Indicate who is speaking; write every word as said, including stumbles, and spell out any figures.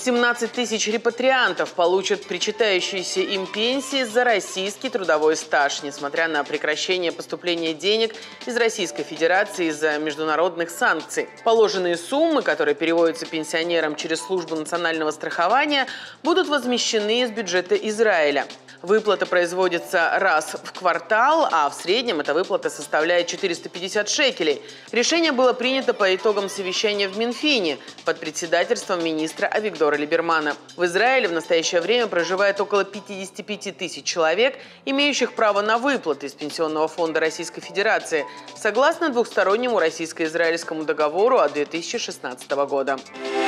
Speaker 1: семнадцать тысяч репатриантов получат причитающиеся им пенсии за российский трудовой стаж, несмотря на прекращение поступления денег из Российской Федерации из-за международных санкций. Положенные суммы, которые переводятся пенсионерам через службу национального страхования, будут возмещены из бюджета Израиля. Выплата производится раз в квартал, а в среднем эта выплата составляет четыреста пятьдесят шекелей. Решение было принято по итогам совещания в Минфине под председательством министра Авигдора Либермана. В Израиле в настоящее время проживает около пятидесяти пяти тысяч человек, имеющих право на выплаты из Пенсионного фонда Российской Федерации, согласно двухстороннему российско-израильскому договору от две тысячи шестнадцатого года.